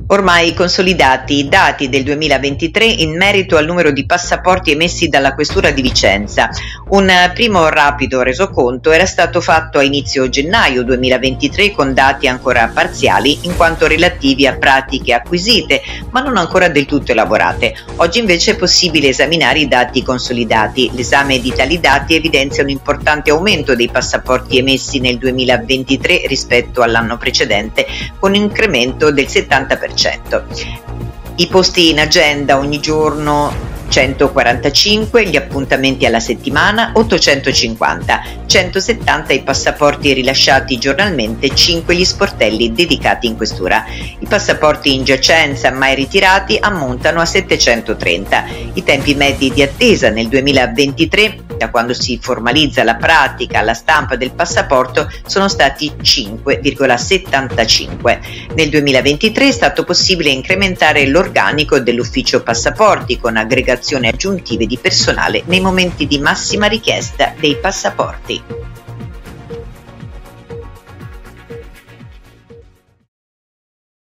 Ormai consolidati i dati del 2023 in merito al numero di passaporti emessi dalla Questura di Vicenza. Un primo rapido resoconto era stato fatto a inizio gennaio 2023 con dati ancora parziali in quanto relativi a pratiche acquisite ma non ancora del tutto elaborate. Oggi invece è possibile esaminare i dati consolidati. L'esame di tali dati evidenzia un importante aumento dei passaporti emessi nel 2023 rispetto all'anno precedente, con un incremento del 70%. I posti in agenda ogni giorno 145, gli appuntamenti alla settimana 850, 170 i passaporti rilasciati giornalmente, 5 gli sportelli dedicati in questura. I passaporti in giacenza mai ritirati ammontano a 730. I tempi medi di attesa nel 2023, da quando si formalizza la pratica alla stampa del passaporto, sono stati 5,75. Nel 2023 è stato possibile incrementare l'organico dell'ufficio passaporti con aggregazioni aggiuntive di personale nei momenti di massima richiesta dei passaporti.